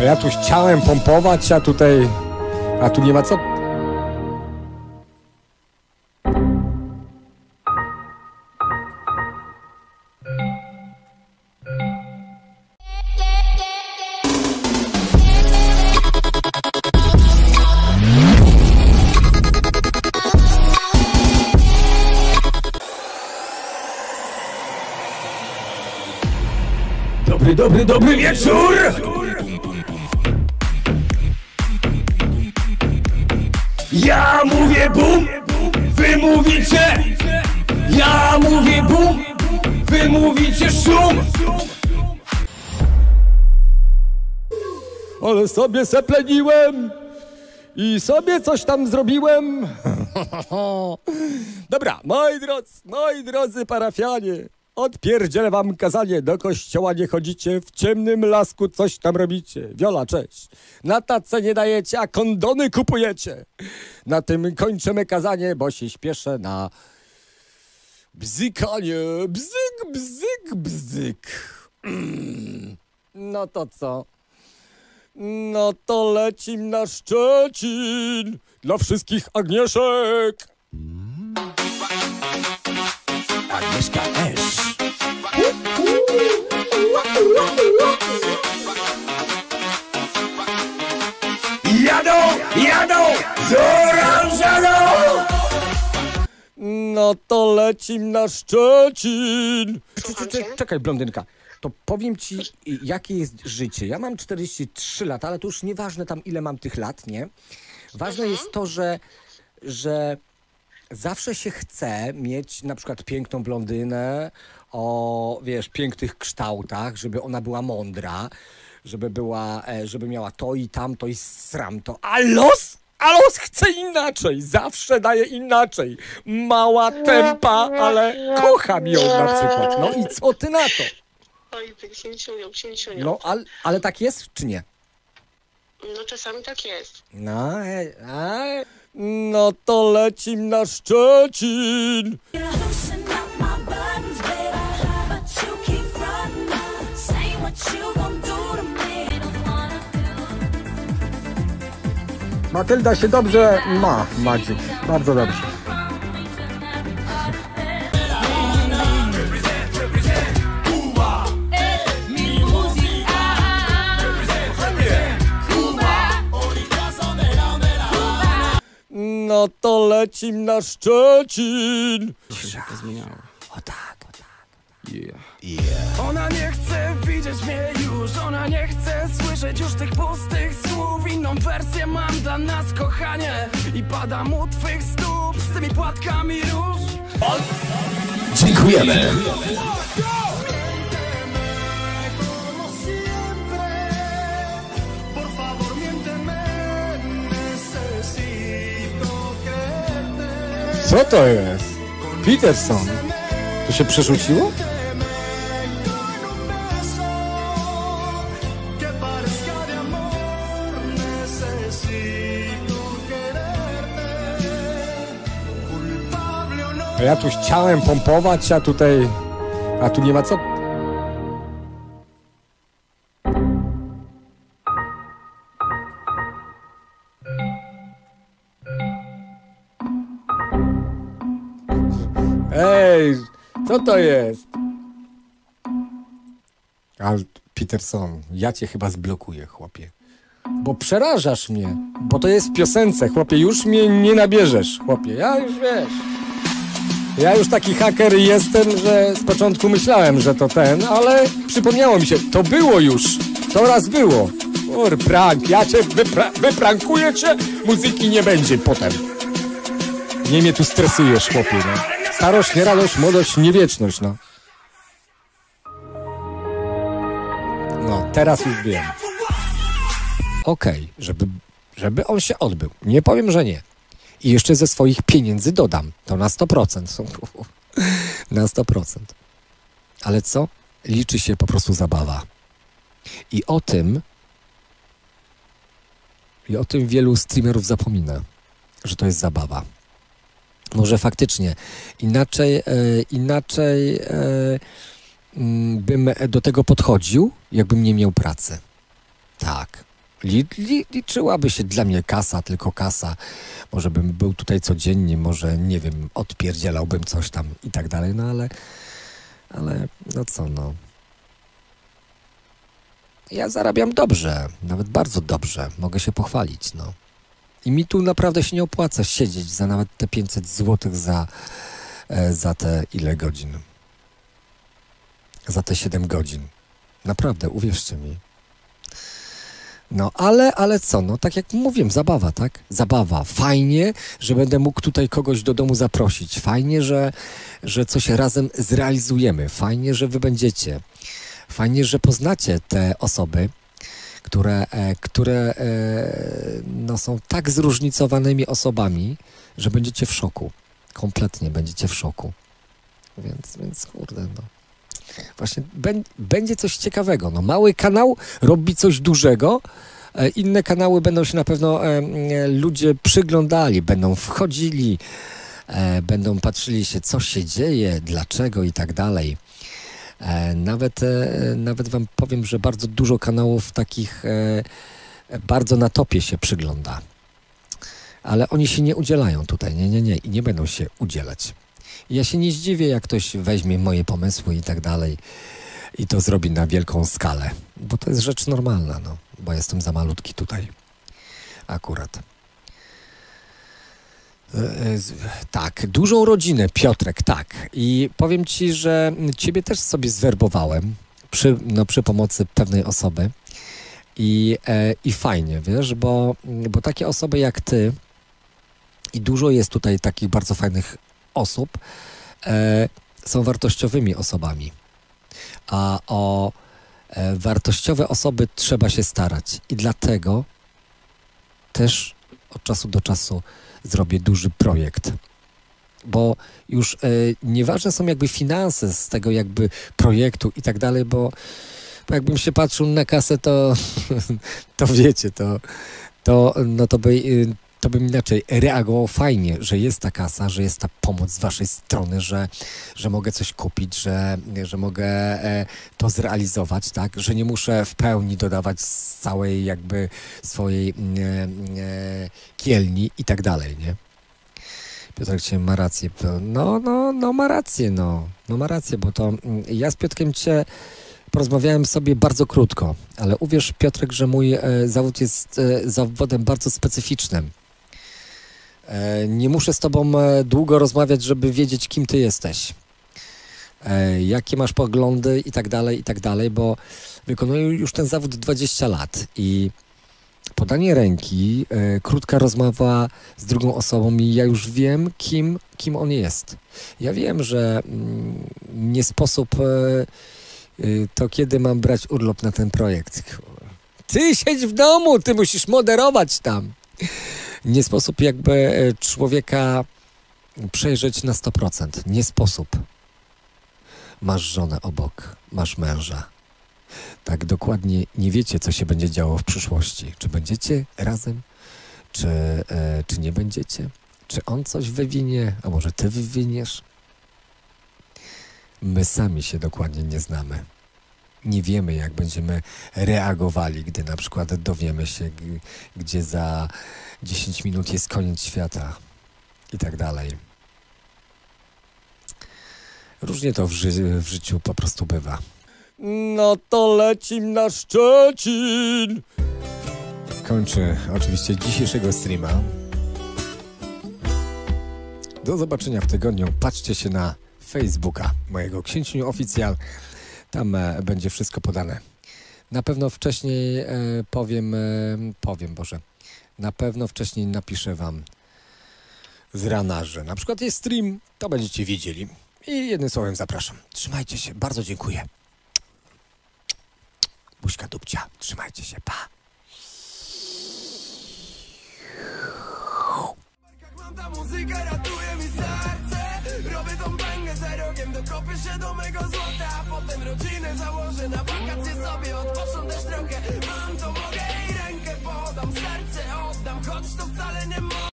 Ja tu chciałem pompować, a tutaj... A tu nie ma co... Dobry wieczór! Ja mówię bum, wy mówicie. Ja mówię bum, wy mówicie szum. Ale sobie sepleniłem i sobie coś tam zrobiłem. Dobra, moi drodzy parafianie, odpierdzielę wam kazanie, do kościoła nie chodzicie, w ciemnym lasku coś tam robicie. Wiola, cześć. Na tacę nie dajecie, a kondony kupujecie. Na tym kończymy kazanie, bo się śpieszę na bzykanie. Bzyk. No to co? No to lecim na Szczecin dla wszystkich Agnieszek. Agnieszka S. Jadą z oranżadą. No to lecim na Szczecin. Czekaj, blondynka. To powiem ci, jakie jest życie. Ja mam 43 lata, ale to już nieważne tam, ile mam tych lat, nie? Ważne jest to, że zawsze się chce mieć na przykład piękną blondynę o, wiesz, pięknych kształtach, żeby ona była mądra, żeby miała to i tamto i sramto. A los chce inaczej, zawsze daje inaczej. Mała tempa, ale kocham ją na przykład. No i co ty na to? Oj, księciunią. No, ale tak jest, czy nie? No czasami tak jest. No to lecim na Szczecin. Matylda się dobrze ma, Madziu. Bardzo dobrze. No to lecim na Szczecin. To się szybko zmieniało. O tak. Ona nie chce widzieć mnie już, ona nie chce słyszeć już tych pustych słów. Inną wersję mam dla nas, kochanie, i padam u twych stóp z tymi płatkami róż. Dziękujemy. Co to jest? Peterson. To się przerzuciło? Ja tu chciałem pompować, a tutaj... A tu nie ma co... Ej, co to jest? Ale Peterson, ja cię chyba zblokuję, chłopie. Bo przerażasz mnie, bo to jest w piosence, chłopie, już mnie nie nabierzesz, chłopie, ja już wiesz. Ja już taki haker jestem, że z początku myślałem, że to ten, ale przypomniało mi się, to było już, to raz było. Prank, ja cię wyprankuję cię, muzyki nie będzie potem. Nie mnie tu stresujesz, chłopie, no. Starość, nie radość, młodość, nie wieczność, no. No, teraz już wiem. Okej, żeby on się odbył. Nie powiem, że nie. I jeszcze ze swoich pieniędzy dodam. To na 100%. Na 100%. Ale co? Liczy się po prostu zabawa. I o tym wielu streamerów zapomina, że to jest zabawa. Może faktycznie inaczej bym do tego podchodził, jakbym nie miał pracy. Tak, Liczyłaby się dla mnie kasa, tylko kasa. Może bym był tutaj codziennie, może, nie wiem, odpierdzielałbym coś tam i tak dalej, no ale no co, no. Ja zarabiam dobrze, nawet bardzo dobrze, mogę się pochwalić, no. I mi tu naprawdę się nie opłaca siedzieć za nawet te 500 zł za te ile godzin? Za te 7 godzin. Naprawdę, uwierzcie mi. No, ale co, no tak jak mówiłem, zabawa, tak? Zabawa. Fajnie, że będę mógł tutaj kogoś do domu zaprosić. Fajnie, że coś razem zrealizujemy. Fajnie, że wy będziecie. Fajnie, że poznacie te osoby, które no, są tak zróżnicowanymi osobami, że będziecie w szoku. Kompletnie będziecie w szoku. Więc kurde, no. Właśnie będzie coś ciekawego. No, mały kanał robi coś dużego. Inne kanały będą się na pewno ludzie przyglądali, będą wchodzili, będą patrzyli się, co się dzieje, dlaczego i tak dalej. Nawet wam powiem, że bardzo dużo kanałów takich bardzo na topie się przygląda. Ale oni się nie udzielają tutaj, nie i nie będą się udzielać. Ja się nie zdziwię, jak ktoś weźmie moje pomysły i tak dalej i to zrobi na wielką skalę, bo to jest rzecz normalna, no, bo jestem za malutki tutaj akurat. Tak, dużą rodzinę, Piotrek, tak. I powiem ci, że ciebie też sobie zwerbowałem przy pomocy pewnej osoby i fajnie, wiesz, bo takie osoby jak ty i dużo jest tutaj takich bardzo fajnych osób, są wartościowymi osobami. A o wartościowe osoby trzeba się starać. I dlatego też od czasu do czasu zrobię duży projekt. Bo już nieważne są jakby finanse z tego jakby projektu i tak dalej, bo jakbym się patrzył na kasę, to wiecie, to bym inaczej reagował. Fajnie, że jest ta kasa, że jest ta pomoc z waszej strony, że mogę coś kupić, że mogę to zrealizować, tak? Że nie muszę w pełni dodawać z całej jakby swojej kielni i tak dalej, nie? Piotrek dzisiaj ma rację. No ma rację, no ma rację, bo to ja z Piotrkiem porozmawiałem sobie bardzo krótko, ale uwierz, Piotrek, że mój zawód jest zawodem bardzo specyficznym. Nie muszę z tobą długo rozmawiać, żeby wiedzieć, kim ty jesteś. Jakie masz poglądy i tak dalej, bo wykonuję już ten zawód 20 lat i podanie ręki, krótka rozmowa z drugą osobą i ja już wiem, kim on jest. Ja wiem, że nie sposób to kiedy mam brać urlop na ten projekt. Ty siedź w domu, ty musisz moderować tam. Nie sposób jakby człowieka przejrzeć na 100%. Nie sposób. Masz żonę obok, masz męża. Tak dokładnie nie wiecie, co się będzie działo w przyszłości. Czy będziecie razem, czy nie będziecie? Czy on coś wywinie, a może ty wywiniesz? My sami się dokładnie nie znamy. Nie wiemy, jak będziemy reagowali, gdy na przykład dowiemy się, gdzie za 10 minut jest koniec świata i tak dalej. Różnie to w życiu po prostu bywa. No to lecim na Szczecin! Kończę oczywiście dzisiejszego streama. Do zobaczenia w tygodniu. Patrzcie się na Facebooka mojego Księciuniu Oficjal. Tam będzie wszystko podane. Na pewno wcześniej na pewno wcześniej napiszę wam z rana, że na przykład jest stream, to będziecie wiedzieli. I jednym słowem zapraszam. Trzymajcie się, bardzo dziękuję. Buźka dupcia, trzymajcie się, pa. Ta muzyka ratuje mi serce. Robię tą bangę za rogiem, dokopię się do mego złota, a potem rodzinę założę, na wakacje sobie odpocznę też trochę. Mam to mogę i rękę podam, serce oddam, choć to wcale nie mogę.